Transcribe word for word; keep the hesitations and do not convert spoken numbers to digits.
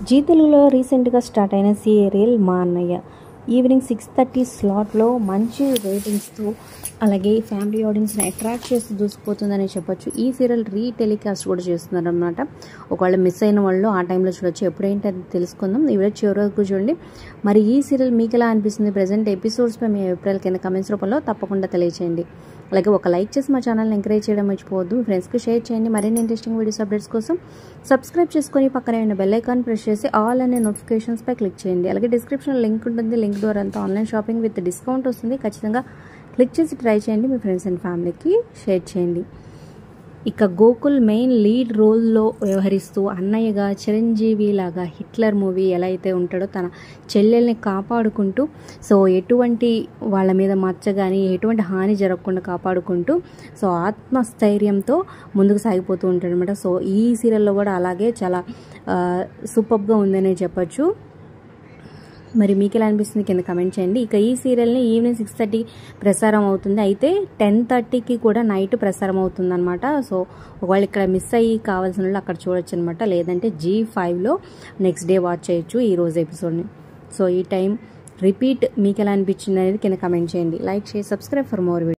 G తెలుగులో రీసెంట్గా start అయిన సీరియల్ మా అన్నయ్య ఈవినింగ్ సిక్స్ థర్టీ స్లాట్లో మంచి రేటింగ్స్తో అలాగే ఫ్యామిలీ ఆడియన్స్ని అట్రాక్ట్ చేస్తూ దూసుకుపోతుందని చెప్పొచ్చు. ఈ సీరియల్ రీ టెలికాస్ట్ కూడా చేస్తున్నారు అనమాట. ఒకవేళ మిస్ అయిన వాళ్ళు ఆ టైంలో చూడొచ్చు. ఎప్పుడేంటని తెలుసుకుందాం. ఈ వీడియో చివరి వరకు చూడండి. మరి ఈ సీరియల్ మీకు ఎలా అనిపిస్తుంది? ప్రజెంట్ ఎపిసోడ్స్పై మీ అభిప్రాయాలు కింద కమెంట్స్ రూపంలో తప్పకుండా తెలియచేయండి. అలాగే ఒక లైక్ చేసి మా ఛానల్ని ఎంకరేజ్ చేయడం మర్చిపోవద్దు. మీ ఫ్రెండ్స్కి షేర్ చేయండి. మరిన్ని ఇంట్రెస్టింగ్ వీడియోస్ అప్డేట్స్ కోసం సబ్స్క్రైబ్ చేసుకొని పక్కనే ఉన్న బెల్ ఐకాన్ ప్రెస్ చేసి ఆల్ అనే నోటిఫికేషన్స్పై క్లిక్ చేయండి. అలాగే డిస్క్రిప్షన్లో లింక్ ఉంటుంది. లింక్ ద్వారా అంతా ఆన్లైన్ షాపింగ్ విత్ డిస్కౌంట్ వస్తుంది. ఖచ్చితంగా క్లిక్ చేసి ట్రై చేయండి. మీ ఫ్రెండ్స్ అండ్ ఫ్యామిలీకి షేర్ చేయండి. ఇక గోకుల్ మెయిన్ లీడ్ రోల్లో వ్యవహరిస్తూ అన్నయ్యగా చిరంజీవి లాగా హిట్లర్ మూవీ ఎలా అయితే ఉంటాడో తన చెల్లెల్ని కాపాడుకుంటూ సో ఎటువంటి వాళ్ళ మీద మచ్చ కానీ ఎటువంటి హాని జరగకుండా కాపాడుకుంటూ సో ఆత్మస్థైర్యంతో ముందుకు సాగిపోతూ ఉంటాడు అనమాట. సో ఈ సీరియల్లో కూడా అలాగే చాలా సూపర్గా ఉందనే చెప్పచ్చు. మరి మీకు ఎలా అనిపిస్తుంది కింద కమెంట్ చేయండి. ఇక ఈ సీరియల్ని ఈవినింగ్ సిక్స్ థర్టీ ప్రసారం అవుతుంది. అయితే టెన్ థర్టీకి కూడా నైట్ ప్రసారం అవుతుంది అనమాట. సో ఒకవేళ ఇక్కడ మిస్ అయ్యి కావాల్సిన వాళ్ళు అక్కడ చూడొచ్చు అనమాట. లేదంటే జీ ఫైవ్లో నెక్స్ట్ డే వాచ్ చేయొచ్చు ఈ రోజు ఎపిసోడ్ని. సో ఈ టైం రిపీట్ మీకు ఎలా అనిపించింది అనేది కింద కమెంట్ చేయండి. లైక్ చేసి సబ్స్క్రైబ్ ఫర్ మోర్ వీడియో.